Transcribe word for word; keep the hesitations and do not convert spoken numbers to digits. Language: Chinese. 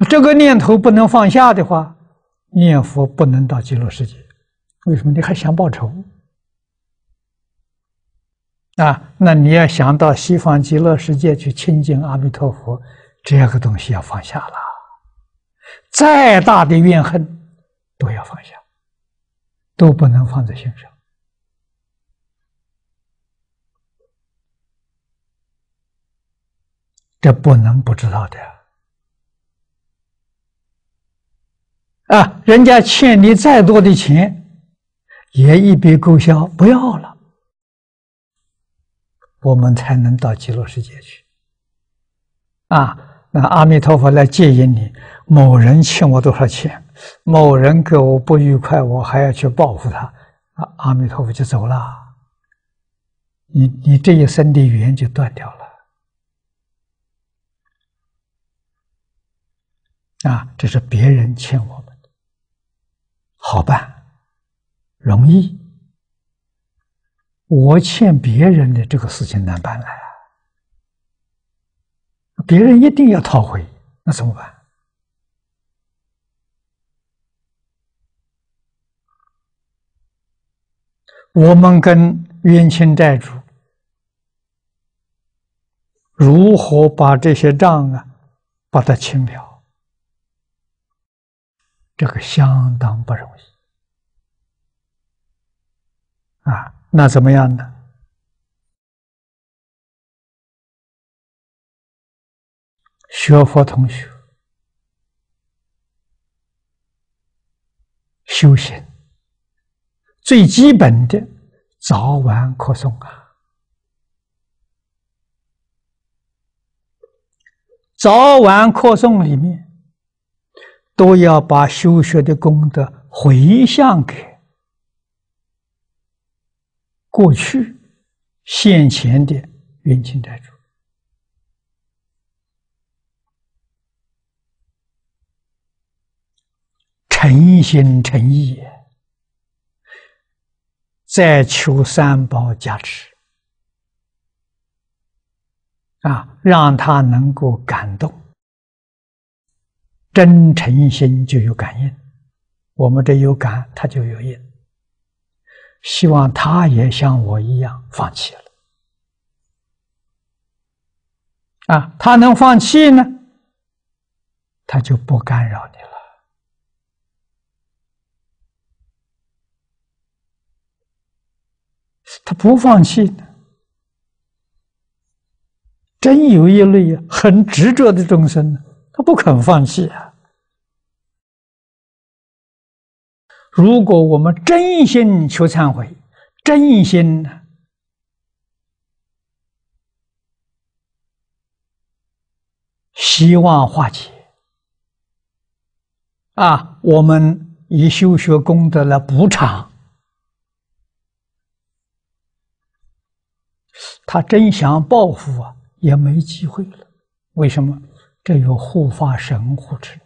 这个念头不能放下的话，念佛不能到极乐世界。为什么？你还想报仇啊？那你要想到西方极乐世界去亲近阿弥陀佛，这个东西要放下了。再大的怨恨都要放下，都不能放在心上。这不能不知道的啊！人家欠你再多的钱，也一笔勾销，不要了，我们才能到极乐世界去啊！那阿弥陀佛来接引你，某人欠我多少钱，某人给我不愉快，我还要去报复他，啊，阿弥陀佛就走了，你你这一生的缘就断掉了。啊，这是别人欠我们的，好办，容易。我欠别人的这个事情难办来啊，别人一定要讨回，那怎么办？我们跟冤亲债主如何把这些账啊，把它清了？这个相当不容易啊！那怎么样呢？学佛同学修行最基本的早晚课诵啊，早晚课诵里面都要把修学的功德回向给过去现前的冤亲债主，诚心诚意，再求三宝加持啊，让他能够感动。真诚心就有感应，我们这有感，他就有应。希望他也像我一样放弃了啊！他能放弃呢，他就不干扰你了。他不放弃呢，真有一类很执着的众生呢，他不肯放弃啊。如果我们真心求忏悔，真心呢希望化解啊，我们以修学功德来补偿，他真想报复啊，也没机会了。为什么？这有护法神护持。